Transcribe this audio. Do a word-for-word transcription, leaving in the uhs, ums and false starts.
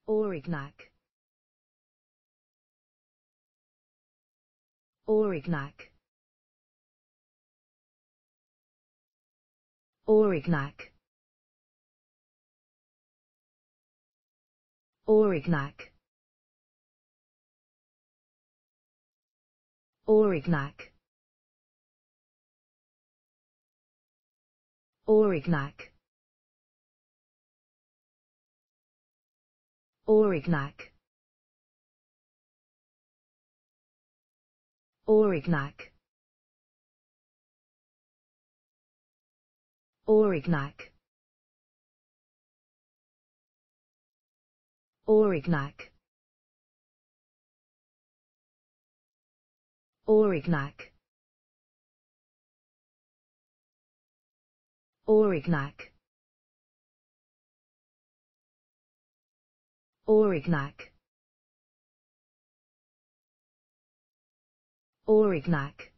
Aurignac. Aurignac. Aurignac. Aurignac. Aurignac. Aurignac. Aurignac. Aurignac. Aurignac. Aurignac. Aurignac. Aurignac. Aurignac. Aurignac.